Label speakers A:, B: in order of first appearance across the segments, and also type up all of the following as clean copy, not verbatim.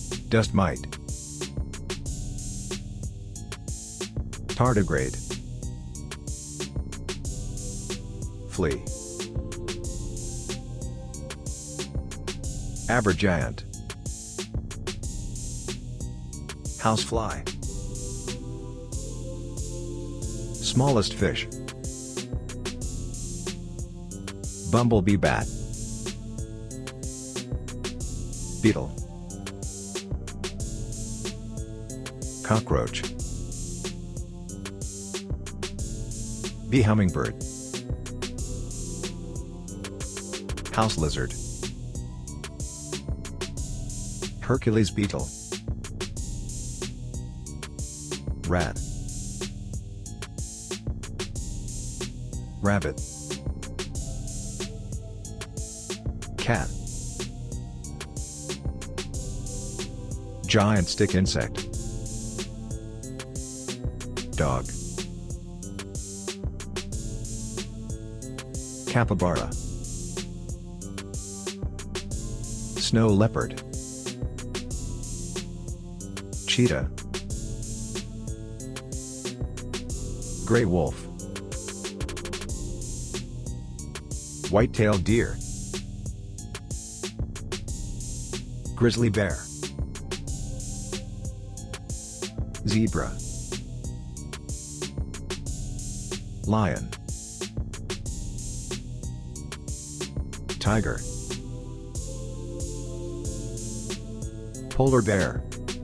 A: Dust mite. Tardigrade. Flea. Abergiant. Housefly. Smallest fish. Bumblebee bat. Beetle. Cockroach. Bee hummingbird. House lizard. Hercules beetle. Rat. Rabbit. Cat. Giant stick insect. Dog. Capybara. Snow leopard. Cheetah. Gray wolf. White-tailed deer. Grizzly bear. Zebra. Lion. Tiger. Polar bear.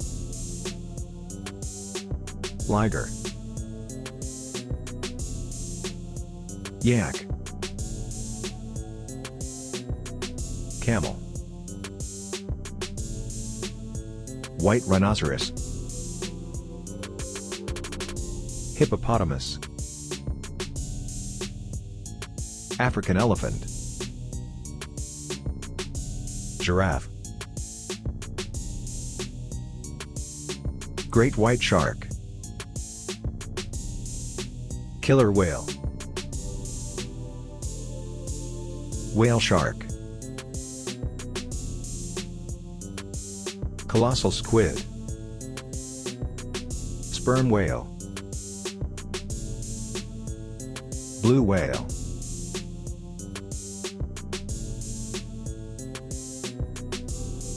A: Liger. Yak. Camel. White rhinoceros. Hippopotamus. African elephant. Giraffe. Great white shark. Killer whale. Whale shark. Colossal squid. Sperm whale. Blue whale.